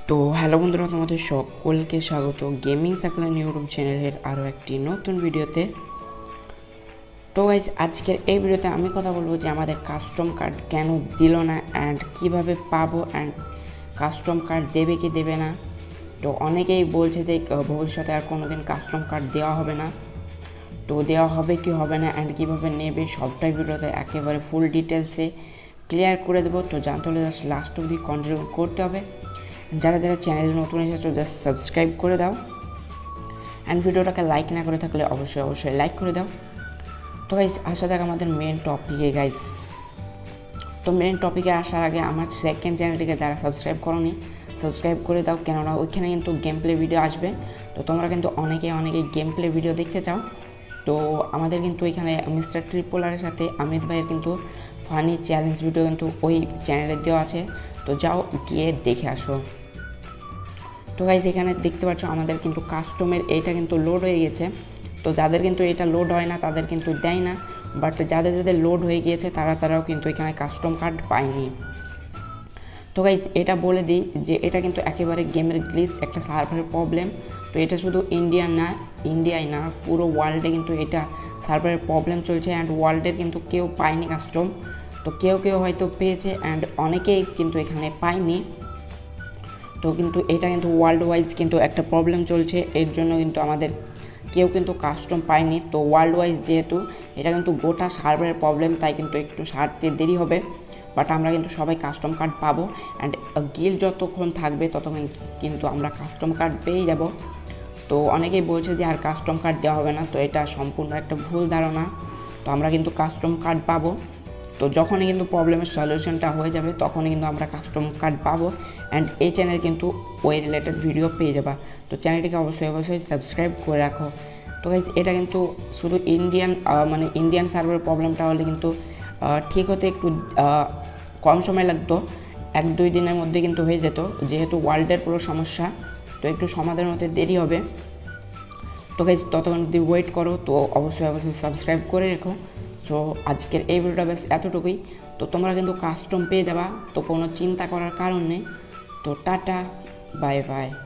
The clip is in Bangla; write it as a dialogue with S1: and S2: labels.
S1: তো হ্যালো বন্ধুরা, তোমাদের সকলকে স্বাগত গেমিং সাপ্লাই নিউরুম চ্যানেলের আরও একটি নতুন ভিডিওতে। তো গাইস, আজকের এই ভিডিওতে আমি কথা বলবো যে আমাদের কাস্টম কার্ড কেন দিল না অ্যান্ড কিভাবে পাবো অ্যান্ড কাস্টম কার্ড দেবে কি দেবে না। তো অনেকেই বলছে যে ভবিষ্যতে আর কোনো দিন কাস্টম কার্ড দেওয়া হবে না, তো দেওয়া হবে কি হবে না অ্যান্ড কীভাবে নেবে সবটাই ভিডিওতে একেবারে ফুল ডিটেলসে ক্লিয়ার করে দেবো। তো জানতে হলে জাস্ট লাস্ট অবধি কন্টিনিউ করতে হবে। যারা যারা চ্যানেলে নতুন এসেছো জাস্ট সাবস্ক্রাইব করে দাও অ্যান্ড ভিডিওটাকে লাইক না করে থাকলে অবশ্যই লাইক করে দাও। তো গাইস, আসা যাক আমাদের মেন টপিকে গাইস। তো মেন টপিকে আসার আগে আমার সেকেন্ড চ্যানেলটিকে যারা সাবস্ক্রাইব করোনি সাবস্ক্রাইব করে দাও, কেননা ওইখানে কিন্তু গেম প্লে ভিডিও আসবে। তো তোমরা কিন্তু অনেকেই গেম প্লে ভিডিও দেখতে চাও। তো আমাদের কিন্তু এখানে মিস্টার ট্রিপলারের সাথে অমিত ভাইয়ের কিন্তু ফানি চ্যালেঞ্জ ভিডিও কিন্তু ওই চ্যানেলে দেওয়া আছে, তো যাও গিয়ে দেখে আসো। তো গাইস, এখানে দেখতে পাচ্ছ আমাদের কিন্তু কাস্টমের এইটা কিন্তু লোড হয়ে গেছে। তো যাদের কিন্তু এটা লোড হয় না তাদের কিন্তু দেয় না, বাট যাদের যাদের লোড হয়ে গিয়েছে তারাও কিন্তু এখানে কাস্টম কার্ড পায়নি। তো গাইস, এটা বলে দিই যে এটা কিন্তু একেবারে গেমের গ্লিচ, একটা সার্ভারের প্রবলেম। তো এটা শুধু ইন্ডিয়ায় না, পুরো ওয়ার্ল্ডে কিন্তু এটা সার্ভারের প্রবলেম চলছে অ্যান্ড ওয়ার্ল্ডের কিন্তু কেউ পায়নি কাস্টম। তো কেউ হয়তো পেয়েছে অ্যান্ড অনেকেই কিন্তু এখানে পায়নি। তো কিন্তু এটা কিন্তু ওয়ার্ল্ড ওয়াইজ কিন্তু একটা প্রবলেম চলছে, এর জন্য কিন্তু আমাদের কেউ কিন্তু কাস্টম পায়নি। তো ওয়ার্ল্ড ওয়াইজ যেহেতু এটা কিন্তু গোটা সার্ভারের প্রবলেম, তাই কিন্তু একটু সারতে দেরি হবে, বাট আমরা কিন্তু সবাই কাস্টম কার্ড পাবো অ্যান্ড গিল্ড যতক্ষণ থাকবে ততক্ষণ কিন্তু আমরা কাস্টম কার্ড পেয়ে যাব। তো অনেকেই বলছে যে আর কাস্টম কার্ড দেওয়া হবে না, তো এটা সম্পূর্ণ একটা ভুল ধারণা। তো আমরা কিন্তু কাস্টম কার্ড পাবো। তো যখনই কিন্তু প্রবলেমের সলিউশনটা হয়ে যাবে তখনই কিন্তু আমরা কাস্টম কার্ড পাবো অ্যান্ড এই চ্যানেল কিন্তু ওই রিলেটেড ভিডিও পেয়ে যাবা। তো চ্যানেলটিকে অবশ্যই সাবস্ক্রাইব করে রাখো। তো গাইজ, এটা কিন্তু শুধু ইন্ডিয়ান সার্ভারের প্রবলেমটা হলে কিন্তু ঠিক হতে একটু কম সময় লাগতো, 1-2 দিনের মধ্যে কিন্তু হয়ে যেত। যেহেতু ওয়ার্ল্ডের পুরো সমস্যা, তো একটু সমাধানের মধ্যে দেরি হবে। তো গাইজ, ততক্ষণ যদি ওয়েট করো তো অবশ্যই সাবস্ক্রাইব করে রেখো। তো আজকের এই ভিডিওটা বেশ এতটুকুই। তো তোমরা কিন্তু কাস্টম পেয়ে যাবা, তো কোনো চিন্তা করার কারণ নেই। তো টাটা, বাই বাই।